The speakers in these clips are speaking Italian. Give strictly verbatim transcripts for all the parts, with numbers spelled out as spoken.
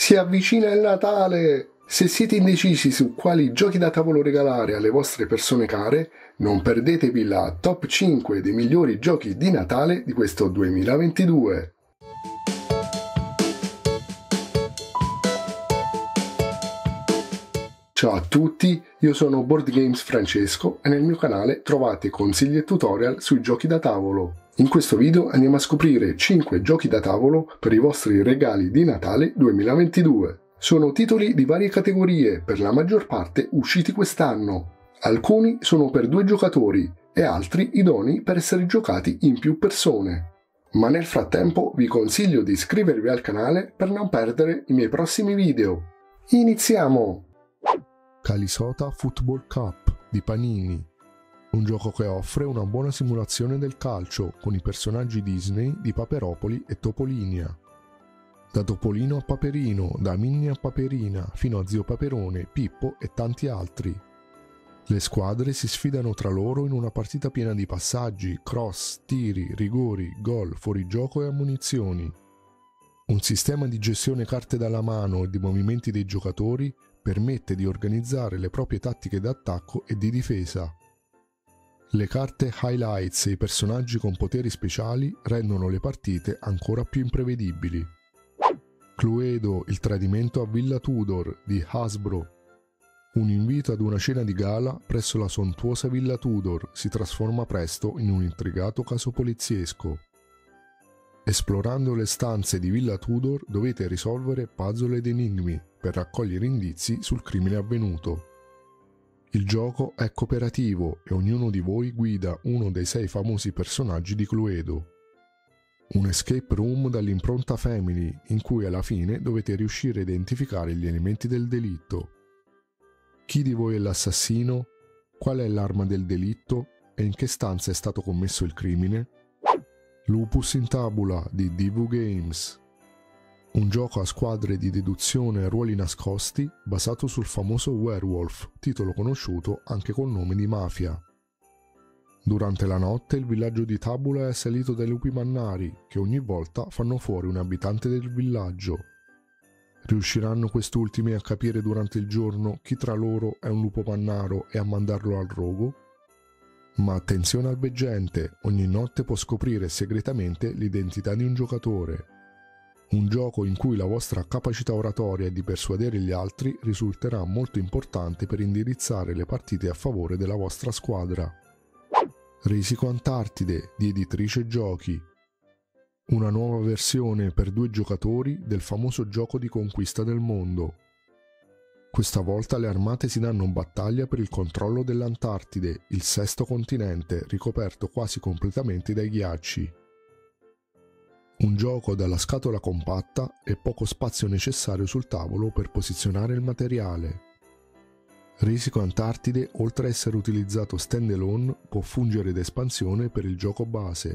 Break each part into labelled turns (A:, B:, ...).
A: Si avvicina il Natale! Se siete indecisi su quali giochi da tavolo regalare alle vostre persone care, non perdetevi la top cinque dei migliori giochi di Natale di questo duemilaventidue. Ciao a tutti, io sono Board Games Francesco e nel mio canale trovate consigli e tutorial sui giochi da tavolo. In questo video andiamo a scoprire cinque giochi da tavolo per i vostri regali di Natale duemilaventidue. Sono titoli di varie categorie, per la maggior parte usciti quest'anno. Alcuni sono per due giocatori e altri idonei per essere giocati in più persone. Ma nel frattempo vi consiglio di iscrivervi al canale per non perdere i miei prossimi video. Iniziamo!
B: Calisota Football Cup di Panini, un gioco che offre una buona simulazione del calcio con i personaggi Disney di Paperopoli e Topolinia. Da Topolino a Paperino, da Minnie a Paperina, fino a Zio Paperone, Pippo e tanti altri. Le squadre si sfidano tra loro in una partita piena di passaggi, cross, tiri, rigori, gol, fuorigioco e ammonizioni. Un sistema di gestione carte dalla mano e di movimenti dei giocatori permette di organizzare le proprie tattiche d'attacco e di difesa. Le carte highlights e i personaggi con poteri speciali rendono le partite ancora più imprevedibili. Cluedo, il tradimento a Villa Tudor di Hasbro. Un invito ad una cena di gala presso la sontuosa Villa Tudor si trasforma presto in un intrigato caso poliziesco. Esplorando le stanze di Villa Tudor dovete risolvere puzzle ed enigmi per raccogliere indizi sul crimine avvenuto. Il gioco è cooperativo e ognuno di voi guida uno dei sei famosi personaggi di Cluedo. Un escape room dall'impronta Family in cui alla fine dovete riuscire a identificare gli elementi del delitto. Chi di voi è l'assassino? Qual è l'arma del delitto? E in che stanza è stato commesso il crimine? Lupus in Tabula di D V Games. Un gioco a squadre di deduzione e ruoli nascosti basato sul famoso Werewolf, titolo conosciuto anche col nome di Mafia. Durante la notte il villaggio di Tabula è assalito dai lupi mannari che ogni volta fanno fuori un abitante del villaggio. Riusciranno quest'ultimi a capire durante il giorno chi tra loro è un lupo mannaro e a mandarlo al rogo? Ma attenzione al veggente, ogni notte può scoprire segretamente l'identità di un giocatore. Un gioco in cui la vostra capacità oratoria e di persuadere gli altri risulterà molto importante per indirizzare le partite a favore della vostra squadra. Risico Antartide di Editrice Giochi. Una nuova versione per due giocatori del famoso gioco di conquista del mondo. Questa volta le armate si danno battaglia per il controllo dell'Antartide, il sesto continente ricoperto quasi completamente dai ghiacci. Un gioco dalla scatola compatta e poco spazio necessario sul tavolo per posizionare il materiale. Risico Antartide, oltre a essere utilizzato stand-alone, può fungere da espansione per il gioco base.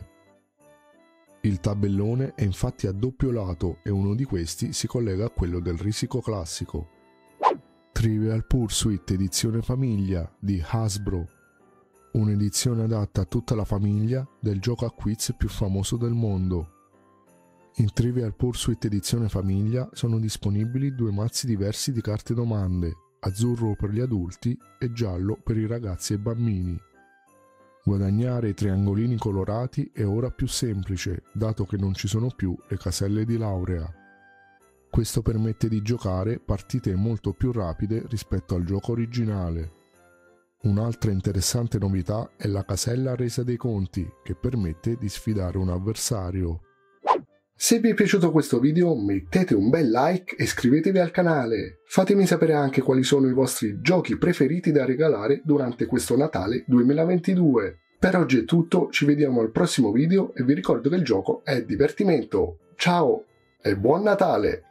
B: Il tabellone è infatti a doppio lato e uno di questi si collega a quello del risico classico. Trivial Pursuit edizione famiglia di Hasbro. Un'edizione adatta a tutta la famiglia del gioco a quiz più famoso del mondo. In Trivial Pursuit edizione famiglia sono disponibili due mazzi diversi di carte domande, azzurro per gli adulti e giallo per i ragazzi e bambini. Guadagnare i triangolini colorati è ora più semplice, dato che non ci sono più le caselle di laurea. Questo permette di giocare partite molto più rapide rispetto al gioco originale. Un'altra interessante novità è la casella resa dei conti, che permette di sfidare un avversario.
A: Se vi è piaciuto questo video mettete un bel like e iscrivetevi al canale. Fatemi sapere anche quali sono i vostri giochi preferiti da regalare durante questo Natale duemilaventidue. Per oggi è tutto, ci vediamo al prossimo video e vi ricordo che il gioco è divertimento. Ciao e buon Natale!